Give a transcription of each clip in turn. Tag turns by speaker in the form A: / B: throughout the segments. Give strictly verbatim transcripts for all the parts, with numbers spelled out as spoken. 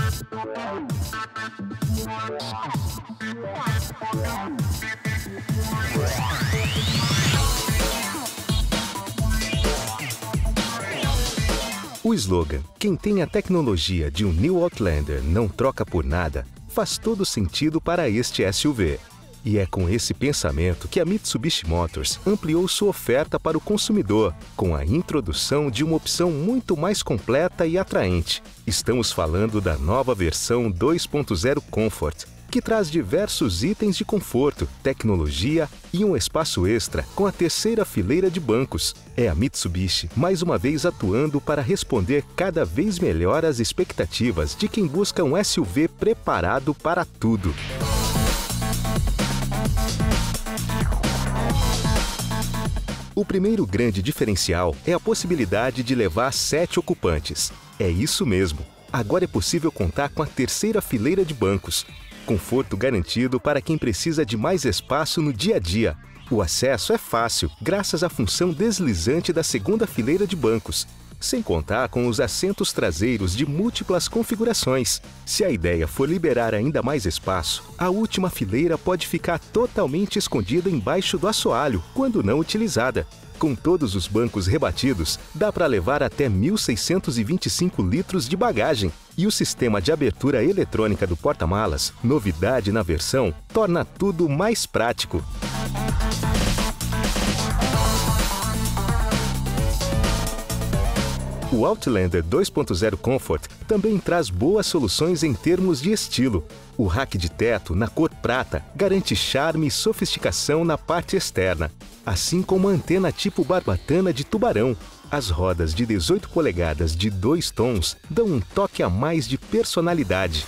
A: O slogan "Quem tem a tecnologia de um New Outlander não troca por nada" faz todo sentido para este S U V. E é com esse pensamento que a Mitsubishi Motors ampliou sua oferta para o consumidor, com a introdução de uma opção muito mais completa e atraente. Estamos falando da nova versão dois ponto zero Comfort, que traz diversos itens de conforto, tecnologia e um espaço extra com a terceira fileira de bancos. É a Mitsubishi mais uma vez atuando para responder cada vez melhor às expectativas de quem busca um S U V preparado para tudo. O primeiro grande diferencial é a possibilidade de levar sete ocupantes. É isso mesmo. Agora é possível contar com a terceira fileira de bancos. Conforto garantido para quem precisa de mais espaço no dia a dia. O acesso é fácil, graças à função deslizante da segunda fileira de bancos, sem contar com os assentos traseiros de múltiplas configurações. Se a ideia for liberar ainda mais espaço, a última fileira pode ficar totalmente escondida embaixo do assoalho, quando não utilizada. Com todos os bancos rebatidos, dá para levar até mil seiscentos e vinte e cinco litros de bagagem. E o sistema de abertura eletrônica do porta-malas, novidade na versão, torna tudo mais prático. O Outlander dois ponto zero Comfort também traz boas soluções em termos de estilo. O rack de teto, na cor prata, garante charme e sofisticação na parte externa, assim como a antena tipo barbatana de tubarão. As rodas de dezoito polegadas de dois tons dão um toque a mais de personalidade.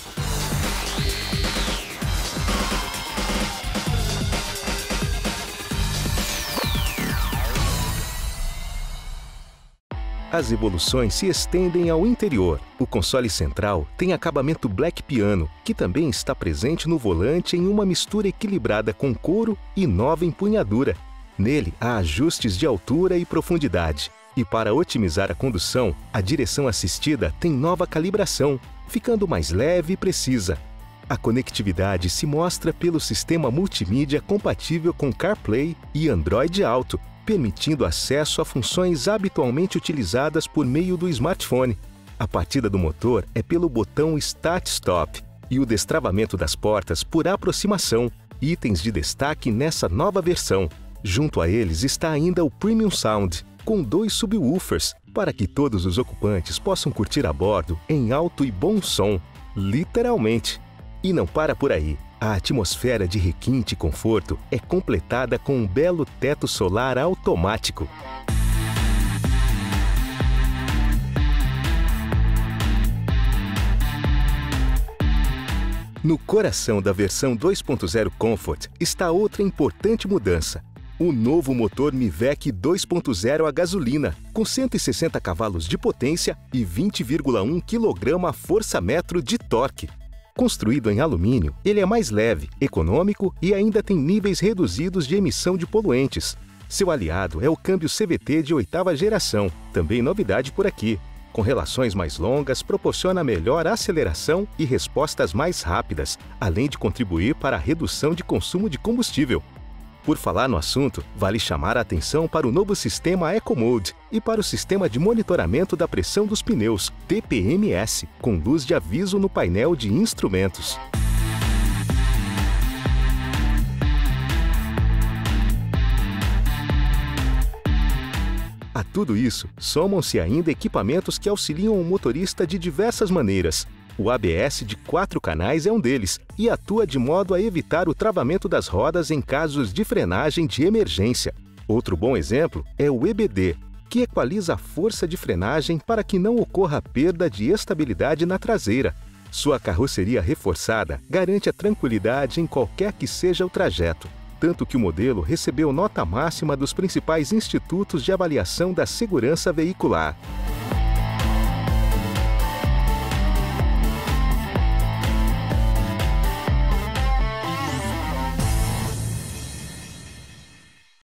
A: As evoluções se estendem ao interior. O console central tem acabamento Black Piano, que também está presente no volante em uma mistura equilibrada com couro e nova empunhadura. Nele há ajustes de altura e profundidade. E para otimizar a condução, a direção assistida tem nova calibração, ficando mais leve e precisa. A conectividade se mostra pelo sistema multimídia compatível com CarPlay e Android Auto, permitindo acesso a funções habitualmente utilizadas por meio do smartphone. A partida do motor é pelo botão Start-Stop e o destravamento das portas por aproximação, itens de destaque nessa nova versão. Junto a eles está ainda o Premium Sound, com dois subwoofers, para que todos os ocupantes possam curtir a bordo em alto e bom som, literalmente. E não para por aí. A atmosfera de requinte e conforto é completada com um belo teto solar automático. No coração da versão dois ponto zero Comfort está outra importante mudança. O novo motor Mivec dois ponto zero a gasolina, com cento e sessenta cavalos de potência e vinte vírgula um quilograma-força-metro de torque. Construído em alumínio, ele é mais leve, econômico e ainda tem níveis reduzidos de emissão de poluentes. Seu aliado é o câmbio C V T de oitava geração, também novidade por aqui. Com relações mais longas, proporciona melhor aceleração e respostas mais rápidas, além de contribuir para a redução de consumo de combustível. Por falar no assunto, vale chamar a atenção para o novo sistema EcoMode e para o sistema de monitoramento da pressão dos pneus, T P M S, com luz de aviso no painel de instrumentos. A tudo isso, somam-se ainda equipamentos que auxiliam o motorista de diversas maneiras. O A B S de quatro canais é um deles e atua de modo a evitar o travamento das rodas em casos de frenagem de emergência. Outro bom exemplo é o E B D, que equaliza a força de frenagem para que não ocorra perda de estabilidade na traseira. Sua carroceria reforçada garante a tranquilidade em qualquer que seja o trajeto, tanto que o modelo recebeu nota máxima dos principais institutos de avaliação da segurança veicular.